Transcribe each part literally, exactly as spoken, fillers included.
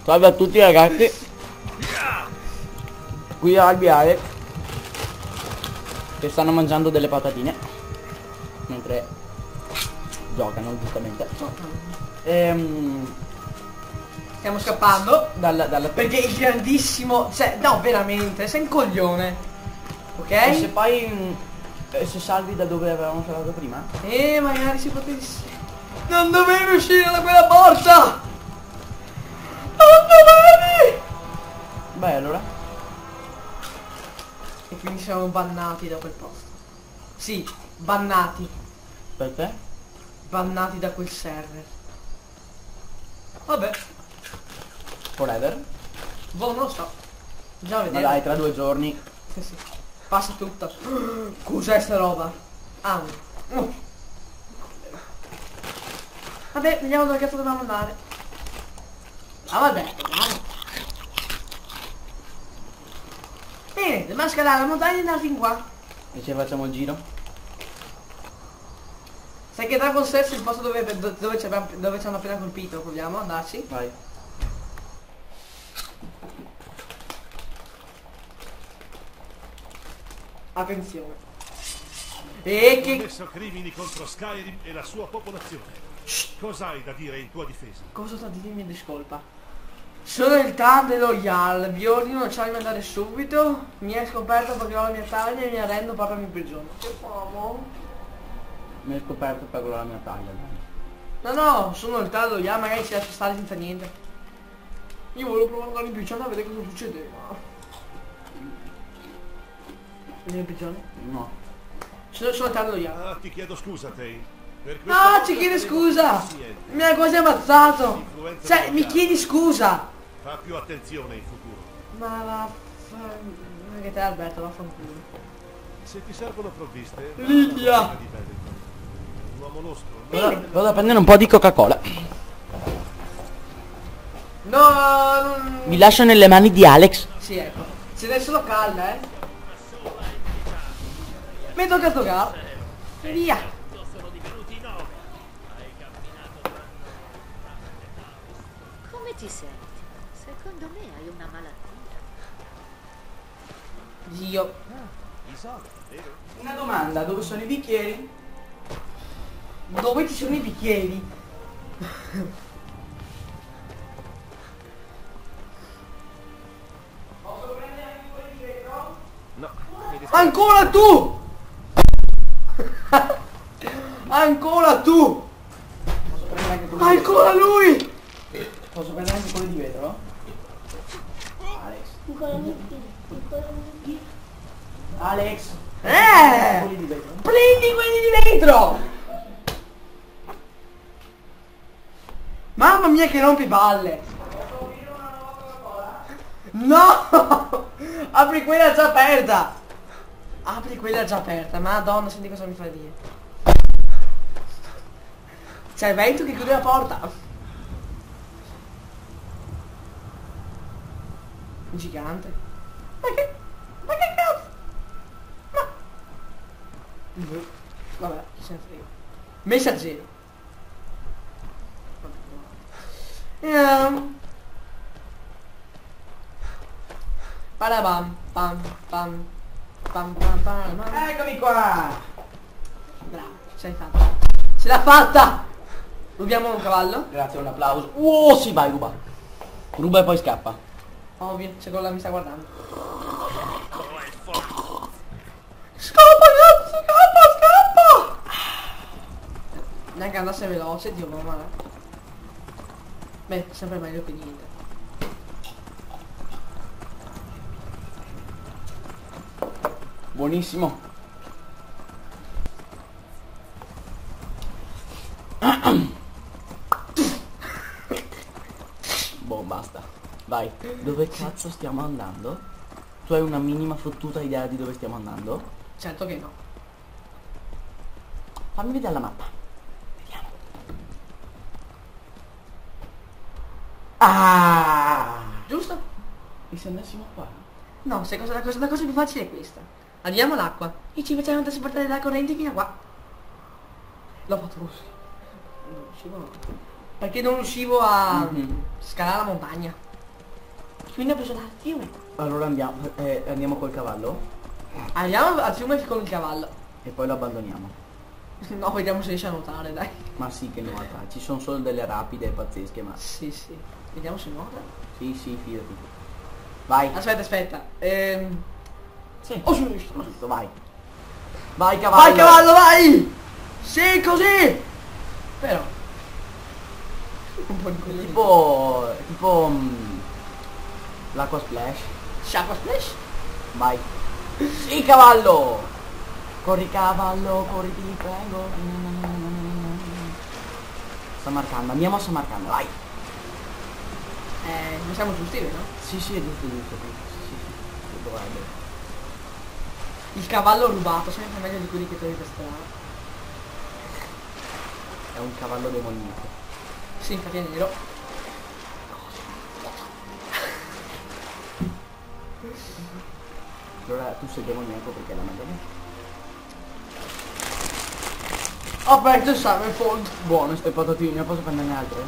Salve a tutti ragazzi. Qui Albi e Alex che stanno mangiando delle patatine mentre giocano giustamente. Ehm, Stiamo scappando dalla, dalla... perché il grandissimo, cioè no veramente, sei un coglione. Ok? E se poi mh, e se salvi da dove avevamo salvato prima? E magari si potesse. Non dovevi uscire da quella porta! Non dovevi! Beh allora. E quindi siamo bannati da quel posto. Sì, bannati. Perché? Bannati da quel server. Vabbè, Forever? boh, non lo so. Già Ma vedere. dai, tra due giorni. Sì, sì. Passa tutto. Cos'è sta roba? Ah. Uh. Vabbè, vediamo dove cazzo dobbiamo andare. Ah vabbè, vediamo. Bene, dobbiamo scalare la montagna e andare fin qua. E se facciamo il giro? Sai che Dragon Stesso è il posto dove, dove, ci abbiamo, dove ci hanno appena colpito. Proviamo ad andarci? Vai. Attenzione. E che... commesso crimini contro Skyrim e la sua popolazione. Cos'hai da dire in tua difesa? Cosa sta di dirmi discolpa? Sono il Tan dello Yal, vi ordino di lasciarmi andare subito. Mi è scoperto perché ho la mia taglia e mi arrendo, papà mi imprigiona. Che famo? Mi hai scoperto per la mia taglia. No no, sono il Tan dello Yal, magari si lascia stare senza niente. Io volevo provare ad andare in prigione a vedere cosa succedeva. Vedi in prigione? No. Sono, sono il Tan dello Yal. Ah, ti chiedo scusa, Tay. Per questa Ah, volta ci chiede faremo scusa! paziente. Mi ha quasi ammazzato! Influenza Cioè, mi mondiale. chiedi scusa! Fa più attenzione in futuro. Ma va... Anche te Alberto, vaffanculo. Se ti servono provviste... Lidia! va a di Wellington. Un uomo losco. Vado, vado a prendere un po' di Coca-Cola. No, non... Vi lascio nelle mani di Alex. Sì, ecco. Se ne è solo calda, eh. Mi tocca toccare. Via. Come ti senti? Secondo me hai una malattia. Dio. I soldi, vero? Una domanda, dove sono i bicchieri? Dove ci sono i bicchieri? Posso prendere anche quelli dietro? No, mi dispiace. Ancora tu! Ancora tu! Posso prendere anche quelli di vetro? Ancora lui! Posso prendere anche quelli di vetro? Alex. Alex. Eh! Quelli di vetro? Prendi quelli di vetro! Mamma mia che rompipalle! No! Apri quella già aperta! Apri quella già aperta, madonna, senti cosa mi fai dire. C'è il vento che chiude la porta. Gigante. Ma che... Ma che cazzo? Ma... Boh. Vabbè, chi se ne frega. Messaggero. Ehm. Parabam, pam, pam, pam, pam, pam, pam. Eccomi qua! Bravo, ce l'hai fatta. Ce l'ha fatta! Rubiamo un cavallo? Grazie, un applauso. Oh, sì, vai, ruba. Ruba e poi scappa. Ovvio, se quella mi sta guardando. Scappa, cazzo, scappa, scappa! Neanche andasse veloce, Dio mamma. Beh, sempre meglio che niente. Buonissimo. Boh, basta. Vai. Dove cazzo stiamo andando? Tu hai una minima fottuta idea di dove stiamo andando? Certo che no. Fammi vedere la mappa. Vediamo. Ah! Giusto? E se andassimo qua? No, sai cosa, la, cosa, la cosa più facile è questa. Andiamo all'acqua e ci facciamo trasportare la corrente fino a qua. L'ho fatto così. Non riuscivo. Perché non riuscivo a Mhm. scalare la montagna. quindi ho preso dal fiume. Allora andiamo, eh, andiamo col cavallo Andiamo al fiume con il cavallo. e poi lo abbandoniamo. No, vediamo se riesce a nuotare, dai. Ma sì che nuota, ci sono solo delle rapide pazzesche, ma Sì, sì. Vediamo se nuota. sì, sì, fidati. Vai. Aspetta, aspetta. Ehm... Sì. Oh, sono riuscito. Giusto, vai. Vai cavallo. Vai cavallo, vai! Sì, così! Però. Un po' di così. Tipo, tipo mm, l'acqua splash. Sciacqua splash? Vai. Sì cavallo. Corri cavallo, corri ti prego. Samarcanda, andiamo a Samarcanda, vai. Eh, non siamo giusti, vero? Sì, sì, è giusto, è giusto. Sì, sì, sì, dovrebbe. Il cavallo rubato, sempre meglio di quelli che trovi per strada. È un cavallo demoniaco. Sì, infatti è nero. Allora tu sei demoniaco perché la mangiamo. Ho aperto il Summerfold. Buono, ste patatine, posso prenderne altre?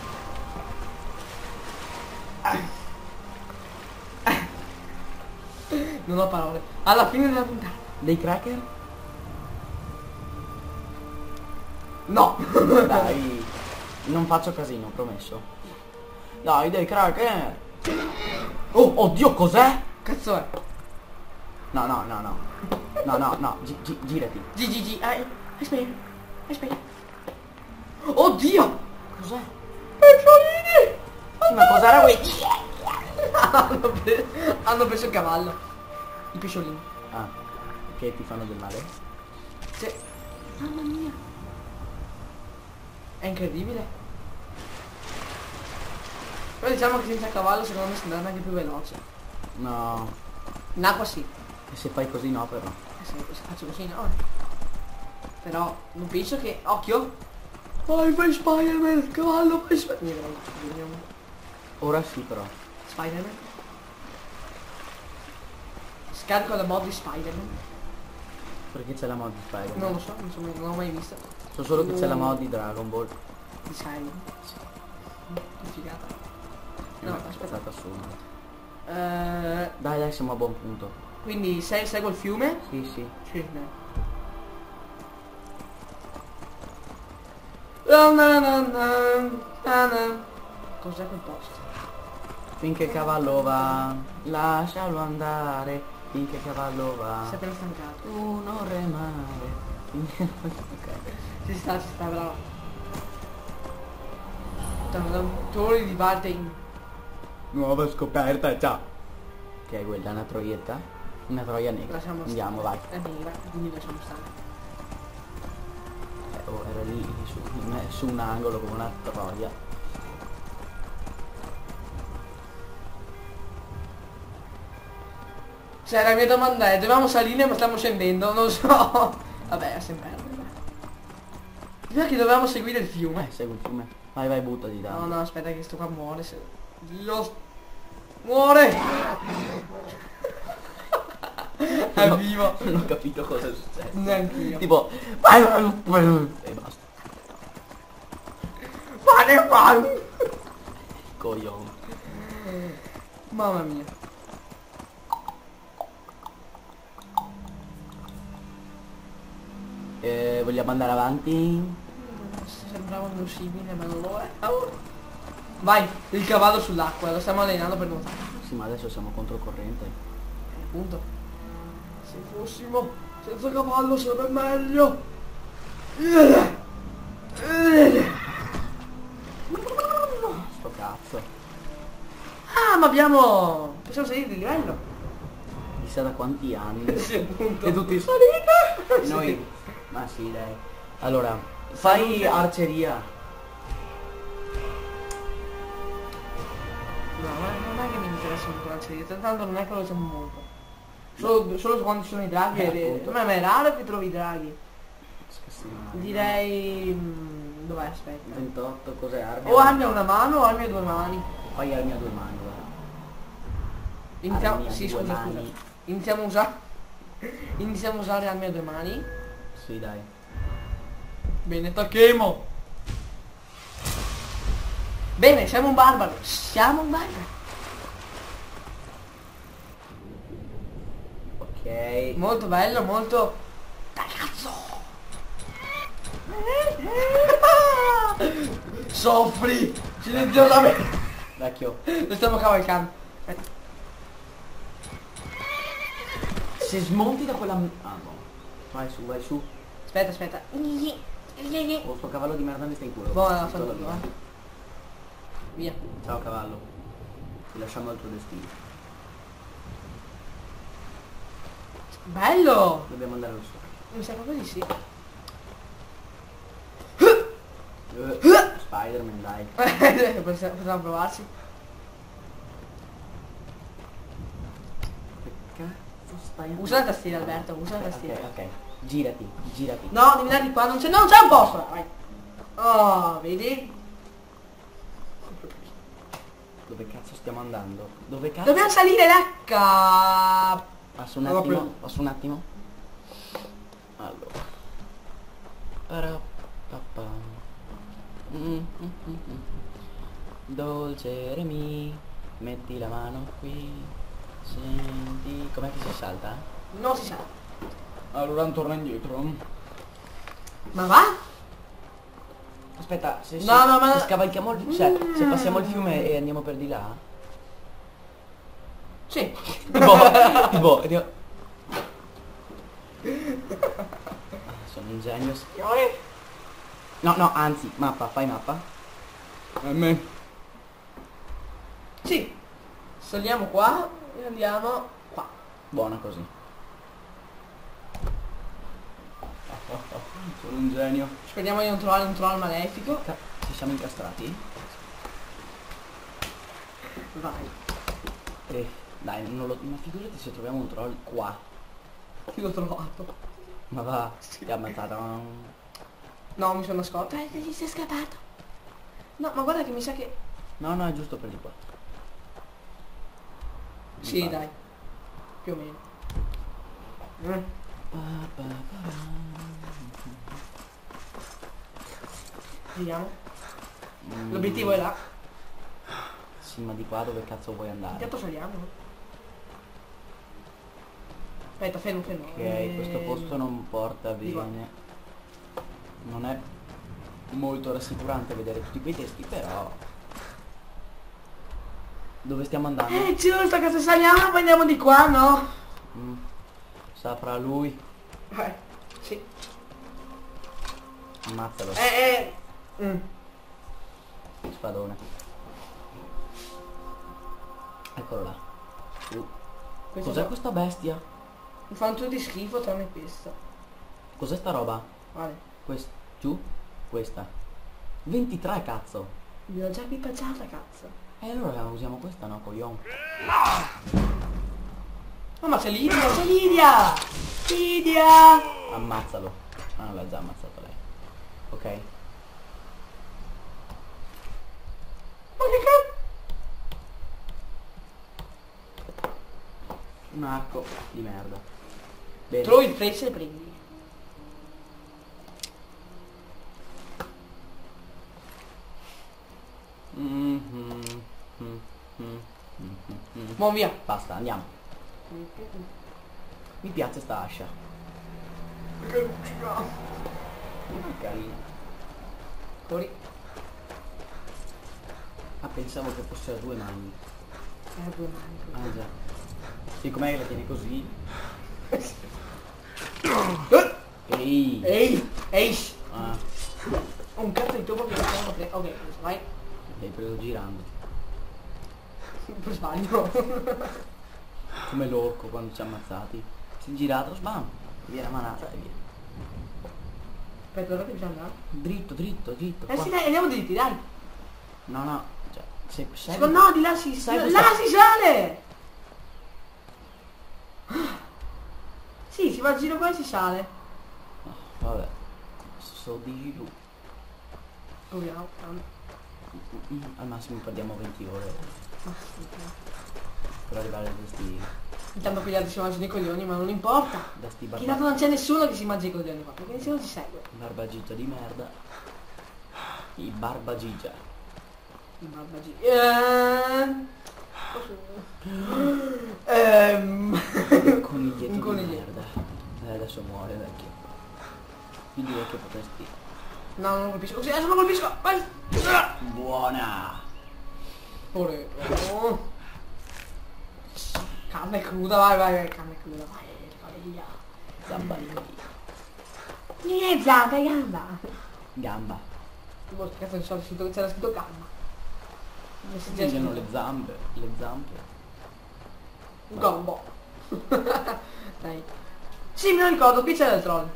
Non ho parole. Alla fine della puntata. Dei cracker? No! Dai, non faccio casino, promesso. Dai, dei cracker! Oh, oddio, cos'è? Cazzo è? No, no, no, no. No, no, no, gi gi girati. G G G. Ah, aspetta. Aspetta. Oddio! Cos'è? Pesciolini! Sì, ma cos'era quei? hanno, pre hanno preso il cavallo. I pesciolini. Ah, che ti fanno del male? Sì. Mamma mia. È incredibile. Però diciamo che senza cavallo secondo me si andrà anche più veloce. No. In acqua sì. E se fai così no però. Eh, se, se faccio così no. Però non penso che... Occhio! Vai, fai Spider-Man! Il cavallo, fai Spider-Man! Ora sì però. Spider-Man? Scarico la mod di Spider-Man? Perché c'è la mod di Spider-Man? Non lo so, non, so mai, non l'ho mai vista. So solo che c'è la mod di Dragon Ball. Di Skyrim. Che figata. No, No, aspetta. aspetta su. Eh, Dai, dai, siamo a buon punto. quindi se seguo il fiume? Sì, sì. Sì, dai. Na na na na, na na. Cos'è quel posto? Finché il cavallo va, lascialo andare. Finché il cavallo va, Si è appena stancato. tu non remare. Finché... ok. Ci sta, ci sta, bravo. Torri di Valtein. Nuova scoperta, ciao. Che è quella, una troietta? Una troia negra. Lasciamo Andiamo, stare. vai. È nera, quindi lasciamo stare. Eh, oh, era lì su, su un angolo come una troia. Cioè la mia domanda è, dovevamo salire ma stiamo scendendo? Non so. Vabbè, è sempre perdere. Prima che dovevamo seguire il fiume. Eh, segui il fiume. Vai, vai, buttati da. No, no, aspetta che sto qua muore. Se... Dio... Muore! È No, vivo. Non ho capito cosa è successo. Neanch'io. Tipo... vai, vai, vai, e basta. Pane pane! Coglione. Mamma mia. Eh, vogliamo andare avanti? Sembrava impossibile ma non lo è. Oh. Vai, il cavallo sull'acqua, lo stiamo allenando per nuotare. Sì, ma adesso siamo controcorrente. Eh, appunto. Se fossimo senza cavallo sarebbe meglio. Sto cazzo. Ah, ma abbiamo... possiamo salire di livello. Chissà da quanti anni. Sì, appunto. E tutti salite. E noi... Ma sì, dai. Allora, fai arceria. No, ma non è che mi interessa molto la serie, tanto non è che lo usiamo molto. Solo, solo quando ci sono i draghi. Eh, e- appunto. ma è raro che trovi i draghi. Scassino. Direi... mm, dov'è? Aspetta. ventotto, cos'è? Armi? O armi a una mano o armi a due mani. Fai armi a due mani, guarda. Iniziamo... Armi a Sì, due scusa, mani. scusa. Iniziamo a usare... Iniziamo a usare armi a due mani. Sì, dai. Bene, tacchemo. Bene, siamo un barbaro. Siamo un barbaro. Ok. Molto bello, molto... Dai cazzo! Soffri! Silenziosamente! Vecchio. Lo stiamo cavalcando. Aspetta. Se smonti da quella... Ah no. Vai su, vai su. Aspetta, aspetta. Oh, sto cavallo di merda mi sta in culo. Buona, Tutta la fanculo, vita. eh. Via. Ciao cavallo. Ti lasciamo al tuo destino. Bello! Dobbiamo andare al sole. Mi sa proprio di sì. Eh, Spider-Man, dai. Possiamo possiamo provarci. Che cazzo stai... Usa la tastiera Alberto, usa la Ok, tastiera. ok. Girati, girati. No, devi andare di qua, non c'è non c'è un posto! Vai. Oh, vedi? Dove cazzo stiamo andando? Dove cazzo? Dobbiamo salire l'acca! Passo un Non l'ho attimo, preso. passo un attimo. Allora. Para, papà. Mm, mm, mm, mm. Dolce Remi, metti la mano qui. Senti. Com'è che si salta? Non si sa. Allora torna indietro. Ma va? Aspetta, se, se, No, no, ma- se scavalchiamo il, cioè, se passiamo il fiume e andiamo per di là. Sì. Tipo, tipo, tipo. Ah, sono un genio. signore. No, no, anzi, mappa, fai mappa. A me. Sì. Saliamo qua e andiamo qua. Buona così. Sono un genio. Speriamo di non trovare un troll malefico. Ca- Ci siamo incastrati? Vai. Eh, dai, non lo... ma figurati se troviamo un troll qua. Ti l'ho trovato. Ma va, ti ha ammazzato. No, mi sono nascosto. Eh, ti sei scappato. No, ma guarda che mi sa che... No, no, è giusto per di qua. Sì, Va. dai. Più o meno. Mm. Pa, pa, pa, Vediamo. mm. L'obiettivo è là. Sì, ma di qua dove cazzo vuoi andare? Intanto saliamo. Aspetta, fermo, fermo. Ok, questo posto non porta di qua. bene. Non è molto rassicurante vedere tutti quei testi, però... Dove stiamo andando? Eh, giusto che se saliamo poi andiamo di qua, no? Mm. Saprà lui. Eh, sì. Ammazzalo, Eh, eh. Mm. spadone. Eccolo là. Uh. Questo Cos'è qua. questa bestia? Mi fanno tutti schifo tranne questo. Cos'è sta roba? Vale. Questa. Giù? Questa. ventitré cazzo. Vi ho già equipaggiata, cazzo. E allora usiamo questa, no, coglion. Oh, ma c'è Lidia, c'è Lidia! Lidia! Ammazzalo. Ah, non l'ha già ammazzato lei. Ok. Ma che cazzo? Un arco di merda. Bene. Trovi il prezzo e prendi. Mm, mm, mm, mm, mm, mm. Buon via. Basta, andiamo. Mi piace sta ascia. Ah, carina. Corri. Ah, pensavo che fosse a due mani. Eh, due mani. Ah già. Sì, com'è che la tieni così? Ehi! Ehi! Ehi! Ah, Ho un cazzo di topo che non so pre- ok, vai. l'hai preso girando. Per sbaglio. Come l'orco quando ci ha ammazzati. Si è girato, sbam! Via la manata e via. Aspetta, dove bisogna andare? Dritto, dritto, dritto. Eh qua. sì, dai, andiamo dritti, dai. No, no. Cioè, se, se Secondo no, di là si sai là questa- si sale! Sì, si va a giro qua e si sale. Oh, vabbè. So di giù. Proviamo. Mm, Al massimo perdiamo venti ore Ma sì, per arrivare a questi. intanto quegli altri si mangiano i coglioni, ma non importa. Da sti Che barba, tanto non c'è nessuno che si mangia i coglioni qua, perché nessuno si segue. barbagigia di merda. I barbagigia. I barbagi. Eh, Ehm... Un coniglietto Un di coniglietto. merda. Eh, adesso muore vecchio. Io direi che potresti... No, non lo colpisco. Sì, adesso lo colpisco. Vai. Buona! Pure. Oh. Carne cruda, vai, vai, vai, carne cruda, vai, vai via. Zamba di capito. Niente, zampa, gamba. Gamba. Boh, cazzo non so, scritto- c'era scritto gamba. Mi si dice Dicono le zampe. Le zampe. Gombo. Dai. Sì, me lo ricordo, qui c'era il troll.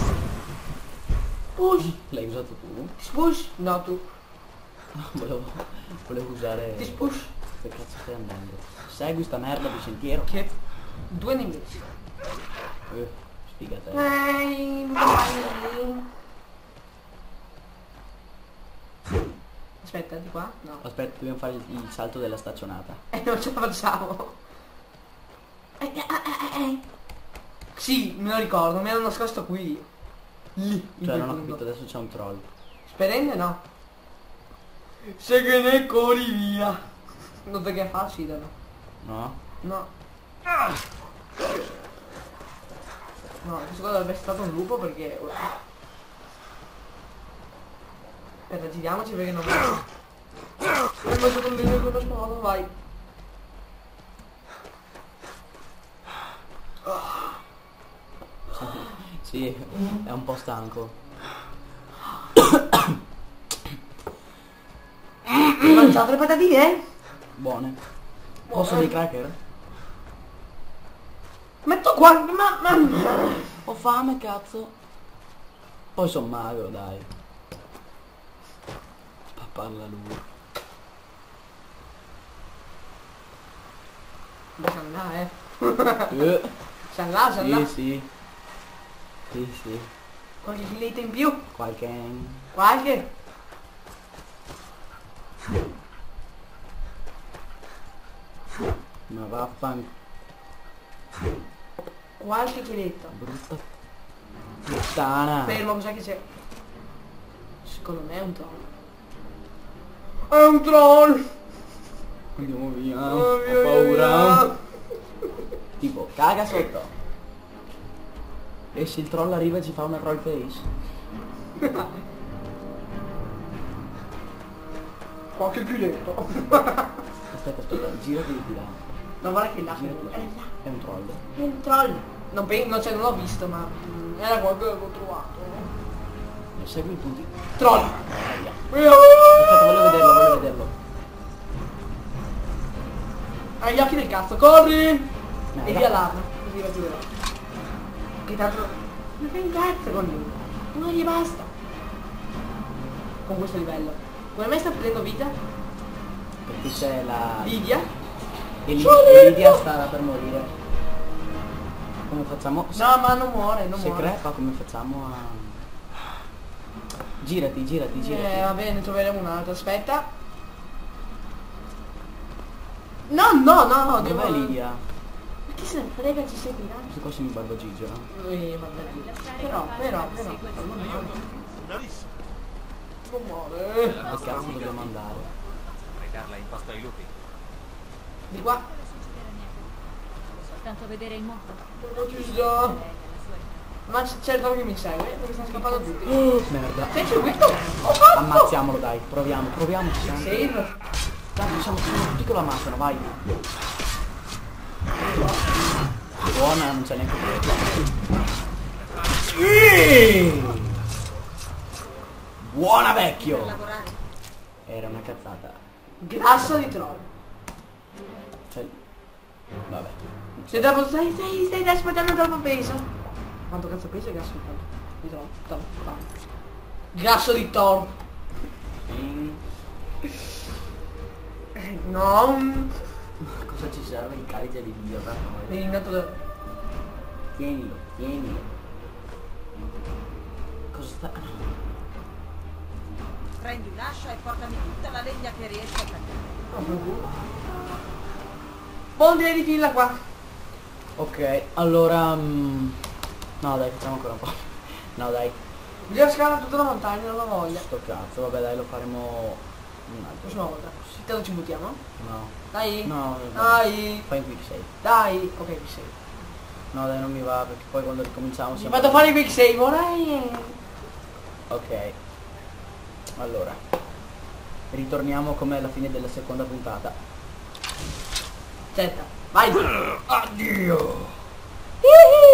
Push. L'hai usato tu? Push. No, tu. No, volevo, volevo usare... Ti push. Che cazzo stai andando? Segui sta merda di sentiero. Che? Due nemici. Eh, spiega te. Ehi, vai. Aspetta, di qua? No. Aspetta, dobbiamo fare il, il salto della staccionata. E non ce la facciamo. Eh, eh, eh, eh. Sì, me lo ricordo, mi ero nascosto qui. Lì. in Cioè quel non ho punto. capito, adesso c'è un troll. Sperende no. Se che ne corri via. Non perché è facile, no? No? No. No, questo qua dovrebbe essere stato un lupo perché... Aspetta, giriamoci perché non vedo. Ho mangiato un legno con lo spada, vai. Sì, è un po' stanco. Hai mangiato le patatine? Buone. Posso dei cracker? Metto qua, ma... ma... Ho fame, cazzo. Poi sono magro, dai. Pa- Parla lui. Beh, siamo là, eh. Eh, Siamo là, siamo là. sì, sì. Sì, sì. Qualche chiletta in più? Qualche... Qualche? Ma vaffan... Qualche chiletta. Brutta... Puttana. Fermo, cos'è che c'è? Secondo me è un troll. È un troll! Andiamo via. Oh, Ho via, paura. via. Tipo, caga sotto. E se il troll arriva e ci fa una troll face? Qualche chiletto. Aspetta, aspetta, girati di là. Non guarda che là. Girati. È là. È un troll. È un troll. Non, pe- non, cioè, non l'ho visto, ma mm, era qualcosa che ho trovato. E segui i punti. Troll! Aia. Via. Aspetta, voglio vederlo, voglio vederlo. Hai gli occhi del cazzo, corri! E Merda. via l'arma, così va più veloce. Che tanto... Ma che cazzo con lui? Non gli basta. Con questo livello. Come mai sta prendendo vita? Perché c'è la... Lidia? E Li- Sono e Lidia sta per morire. Come facciamo? Se, No, ma non muore, non se muore. crepa come facciamo a... Girati, girati, girati. Eh, va bene, troveremo un altro, aspetta. No, no, no, no, Dov'è devo... Lidia? Ma chi se ne frega, ci seguirà? Questo qua si mi guarda Gigio, no? Eh, vabbè. Però, però, però, non muore. Una rissa. Non muore. Dove cazzo dobbiamo andare? Recarla in pasto ai lupi. Di qua. Soltanto vedere il mondo. Non ci sta. Ma c- c'è il trovo che mi segue, perché stanno scappando tutti. Oh, merda. Sei seguito? Oh, cazzo! Ammazziamolo, dai. Proviamo, proviamoci. sempre. Save. Dai, siamo tutti con la macchina, vai. Buona, non c'è neanche più. Buona vecchio! Era una cazzata. Grasso di troll. Cioè... Vabbè. Sei troppo, stai, stai, stai trasportando troppo peso. Quanto cazzo pesa il grasso di troll? Di troll, troll, troll. Grasso di troll. Mm, Eh, No. Cosa ci serve il carice di birra? Mi innato da... Tienilo, tienilo. Cosa sta... Prendi l'ascia e portami tutta la legna che riesci a tagliare. Buon direi di fila qua. Ok, allora... mm, no dai, facciamo ancora un po'. No dai, Bisogna scalare tutta la montagna, non la voglia. sto cazzo, vabbè dai, lo faremo Un altro. Prossima volta. Te lo ci buttiamo? No. Dai. No, no. Dai. Fai un quick save. Dai. Ok, quick save. No dai, non mi va perché poi quando ricominciamo Ti siamo... vado a fare il quick save, dai. Ok. Allora. Ritorniamo come alla fine della seconda puntata. Aspetta. Vai. Addio. Ihi.